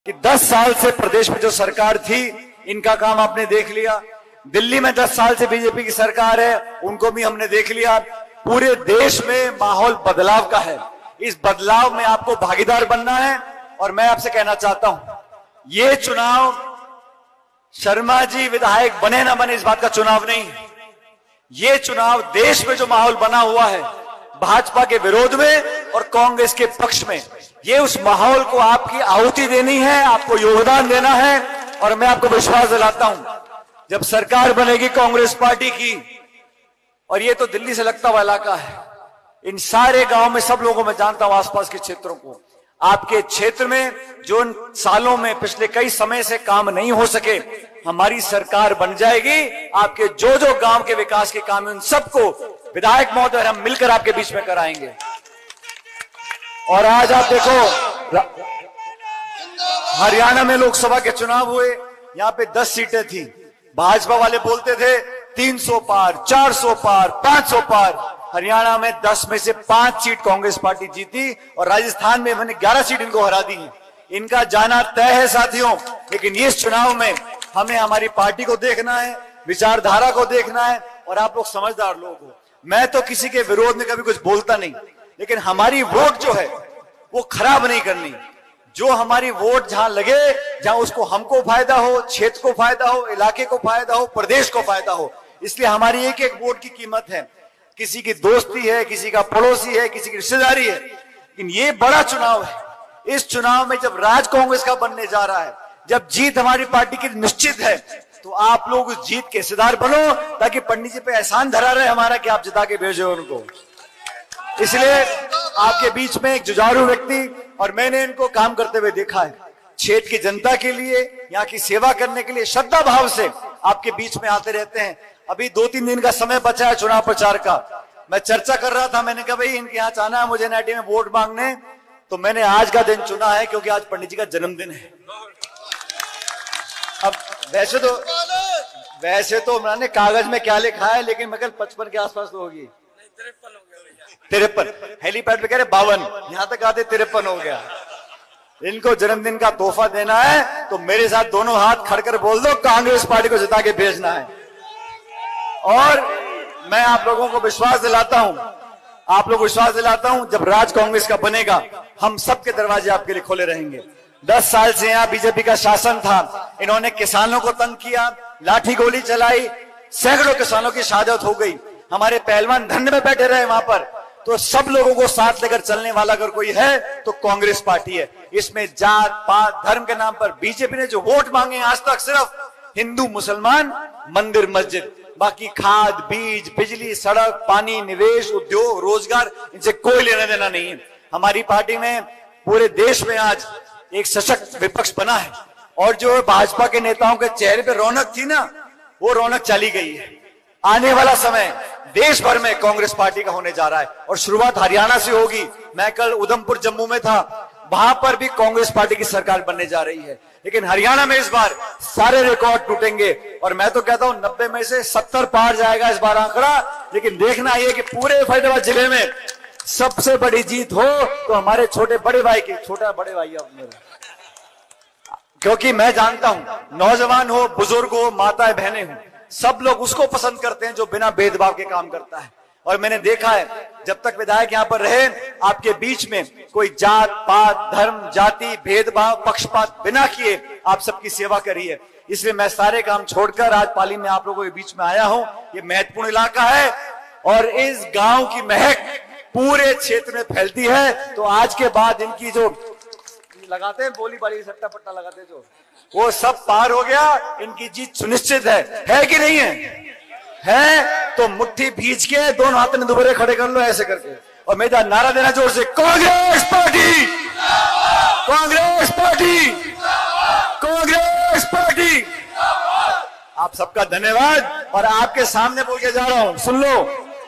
कि 10 साल से प्रदेश में जो सरकार थी, इनका काम आपने देख लिया। दिल्ली में 10 साल से बीजेपी की सरकार है, उनको भी हमने देख लिया। पूरे देश में माहौल बदलाव का है। इस बदलाव में आपको भागीदार बनना है। और मैं आपसे कहना चाहता हूं, ये चुनाव शर्मा जी विधायक बने ना बने इस बात का चुनाव नहीं है। ये चुनाव देश में जो माहौल बना हुआ है भाजपा के विरोध में और कांग्रेस के पक्ष में, ये उस माहौल को आपकी आहुति देनी है, आपको योगदान देना है। और मैं आपको विश्वास दिलाता हूं, जब सरकार बनेगी कांग्रेस पार्टी की, और ये तो दिल्ली से लगता हुआ इलाका है, इन सारे गांव में सब लोगों में जानता हूं, आसपास के क्षेत्रों को, आपके क्षेत्र में जो इन सालों में पिछले कई समय से काम नहीं हो सके, हमारी सरकार बन जाएगी। आपके जो जो गांव के विकास के काम है उन सबको विधायक महोदय हम मिलकर आपके बीच में कराएंगे। और आज आप देखो, हरियाणा में लोकसभा के चुनाव हुए, यहां पे 10 सीटें थी। भाजपा वाले बोलते थे 300 पार, 400 पार, 500 पार। हरियाणा में 10 में से 5 सीट कांग्रेस पार्टी जीती और राजस्थान में मैंने 11 सीट इनको हरा दी है। इनका जाना तय है साथियों। लेकिन इस चुनाव में हमें हमारी पार्टी को देखना है, विचारधारा को देखना है। और आप लोग समझदार लोग हो, मैं तो किसी के विरोध में कभी कुछ बोलता नहीं, लेकिन हमारी वोट जो है वो खराब नहीं करनी। जो हमारी वोट जहां लगे, जहां उसको हमको फायदा हो, क्षेत्र को फायदा हो, इलाके को फायदा हो, प्रदेश को फायदा हो। इसलिए हमारी एक एक वोट की कीमत है। किसी की दोस्ती है, किसी का पड़ोसी है, किसी की रिश्तेदारी है, लेकिन ये बड़ा चुनाव है। इस चुनाव में जब राज कांग्रेस का बनने जा रहा है, जब जीत हमारी पार्टी की निश्चित है, तो आप लोग उस जीत के हिस्सेदार बनो, ताकि पंडित जी पे एहसान धरा रहे हमारा कि आप जिता के भेजो उनको। इसलिए आपके बीच में एक जुझारू व्यक्ति, और मैंने इनको काम करते हुए देखा है, क्षेत्र की जनता के लिए, यहाँ की सेवा करने के लिए श्रद्धा भाव से आपके बीच में आते रहते हैं। अभी 2-3 दिन का समय बचा है चुनाव प्रचार का। मैं चर्चा कर रहा था, मैंने कहा भाई इनके यहाँ जाना है मुझे NIT में वोट मांगने, तो मैंने आज का दिन चुना है क्योंकि आज पंडित जी का जन्मदिन है। अब वैसे तो मैंने कागज में क्या लिखा है, लेकिन मैं कल 55 के आसपास तो होगी, 53। हेलीपैड पे कह रहे 52, यहां तक आते 53 हो गया। इनको जन्मदिन का तोहफा देना है तो मेरे साथ दोनों हाथ खड़कर बोल दो, कांग्रेस पार्टी को जिता के भेजना है। और मैं आप लोगों को विश्वास दिलाता हूं, जब राज कांग्रेस का बनेगा, हम सबके दरवाजे आपके लिए खोले रहेंगे। 10 साल से यहाँ बीजेपी का शासन था, इन्होंने किसानों को तंग किया, लाठी गोली चलाई, सैकड़ों किसानों की शहादत हो गई। हमारे पहलवान धंध में बैठे रहे वहां पर। तो सब लोगों को साथ लेकर चलने वाला अगर कोई है तो कांग्रेस पार्टी है। इसमें जात पात धर्म के नाम पर बीजेपी ने जो वोट मांगे आज तक सिर्फ हिंदू मुसलमान, मंदिर मस्जिद, बाकी खाद बीज बिजली सड़क पानी निवेश उद्योग रोजगार, इनसे कोई लेना देना नहीं है। हमारी पार्टी में पूरे देश में आज एक सशक्त विपक्ष बना है, और जो भाजपा के नेताओं के चेहरे पे रौनक थी ना, वो रौनक चली गई है। आने वाला समय देश भर में कांग्रेस पार्टी का होने जा रहा है, और शुरुआत हरियाणा से होगी। मैं कल उधमपुर जम्मू में था, वहां पर भी कांग्रेस पार्टी की सरकार बनने जा रही है। लेकिन हरियाणा में इस बार सारे रिकॉर्ड टूटेंगे, और मैं तो कहता हूं 90 में से 70 पार जाएगा इस बार आंकड़ा। लेकिन देखना यह कि पूरे फरीदाबाद जिले में सबसे बड़ी जीत हो तो हमारे छोटे बड़े भाई की, छोटा बड़े भाई अब मेरे, क्योंकि मैं जानता हूं नौजवान हो, बुजुर्ग हो, माताएं बहनें हो, सब लोग उसको पसंद करते हैं जो बिना भेदभाव के काम करता है। और मैंने देखा है, जब तक विधायक यहां पर रहे, आपके बीच में कोई जात पात धर्म जाति भेदभाव पक्षपात बिना किए आप सबकी सेवा करी है। इसलिए मैं सारे काम छोड़कर आज पाली में आप लोगों के बीच में आया हूं। ये महत्वपूर्ण इलाका है और इस गांव की महक पूरे क्षेत्र में फैलती है। तो आज के बाद इनकी जो लगाते हैं बोली बाली सट्टा पट्टा लगाते जो, वो सब पार हो गया। इनकी जीत सुनिश्चित है कि नहीं है तो मुट्ठी भींच के दोनों हाथ में दुबरे खड़े कर लो ऐसे करके, और मेरा नारा देना जोर से, Congress party, Congress party, Congress party. आप सबका धन्यवाद। और आपके सामने बोल के जा रहा हूं, सुन लो,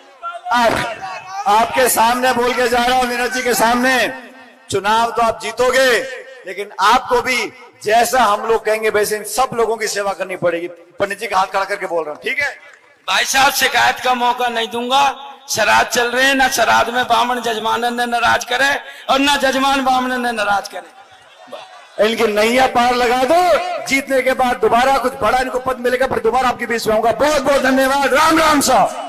आपके सामने बोल के जा रहा हूं, मीना जी के सामने, चुनाव तो आप जीतोगे, लेकिन आपको भी जैसा हम लोग कहेंगे वैसे इन सब लोगों की सेवा करनी पड़ेगी। पंडित जी का हाथ खड़ा करके बोल रहा हूं, ठीक है भाई साहब? शिकायत का मौका नहीं दूंगा। श्राद्ध चल रहे हैं, ना श्राद्ध में बामण जजमान ने नाराज करे और ना जजमान बामण ने नाराज करे। इनकी नैया पार लगा दो। जीतने के बाद दोबारा कुछ बड़ा इनको पद मिलेगा, फिर दोबारा आपके बीच में आऊंगा। बहुत बहुत धन्यवाद। राम राम साहब।